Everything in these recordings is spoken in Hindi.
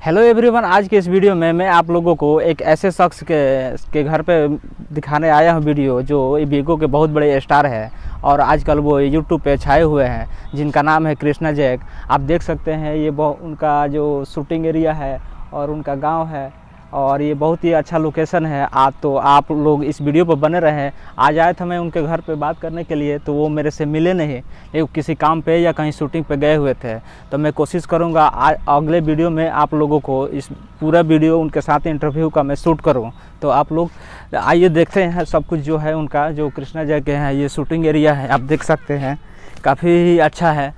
हेलो एवरीवन, आज के इस वीडियो में मैं आप लोगों को एक ऐसे शख्स के घर पे दिखाने आया हूँ वीडियो जो बिगो के बहुत बड़े स्टार है और आजकल वो यूट्यूब पे छाए हुए हैं, जिनका नाम है कृष्णा जैक। आप देख सकते हैं ये उनका जो शूटिंग एरिया है और उनका गांव है और ये बहुत ही अच्छा लोकेशन है। आप लोग इस वीडियो पर बने रहें। आज आए थे मैं उनके घर पे बात करने के लिए, तो वो मेरे से मिले नहीं, ये किसी काम पे या कहीं शूटिंग पे गए हुए थे। तो मैं कोशिश करूँगा अगले वीडियो में आप लोगों को इस पूरा वीडियो उनके साथ इंटरव्यू का मैं शूट करूँ। तो आप लोग आइए देखते हैं सब कुछ जो है उनका, जो कृष्णा जैक के हैं। ये शूटिंग एरिया है, आप देख सकते हैं, काफ़ी अच्छा है।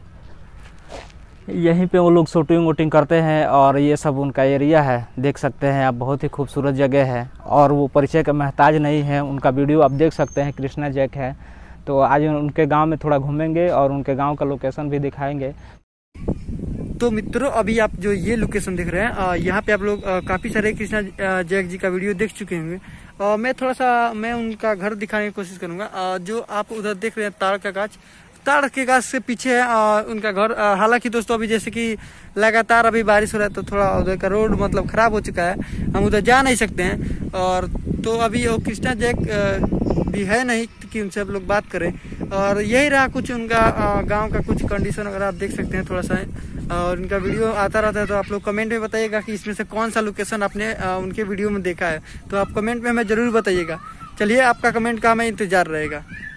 यहीं पे वो लोग शूटिंग वूटिंग करते हैं और ये सब उनका एरिया है, देख सकते हैं आप। बहुत ही खूबसूरत जगह है और वो परिचय का महताज नहीं है। उनका वीडियो आप देख सकते हैं, कृष्णा जैक है। तो आज उनके गांव में थोड़ा घूमेंगे और उनके गांव का लोकेशन भी दिखाएंगे। तो मित्रों, अभी आप जो ये लोकेशन देख रहे हैं, यहाँ पे आप लोग काफी सारे कृष्णा जैक जी का वीडियो देख चुके होंगे। मैं उनका घर दिखाने की कोशिश करूंगा। जो आप उधर देख रहे हैं ताड़ के गाछ से पीछे है उनका घर। हालांकि दोस्तों, अभी जैसे कि लगातार अभी बारिश हो रहा है तो थोड़ा उधर का रोड मतलब खराब हो चुका है, हम उधर जा नहीं सकते हैं। और तो अभी वो कृष्णा जैक भी है नहीं कि उनसे आप लोग बात करें। और यही रहा कुछ उनका गांव का कुछ कंडीशन अगर आप देख सकते हैं थोड़ा सा। और उनका वीडियो आता रहता है, तो आप लोग कमेंट में बताइएगा कि इसमें से कौन सा लोकेशन आपने उनके वीडियो में देखा है। तो आप कमेंट में हमें जरूर बताइएगा। चलिए, आपका कमेंट का हमें इंतजार रहेगा।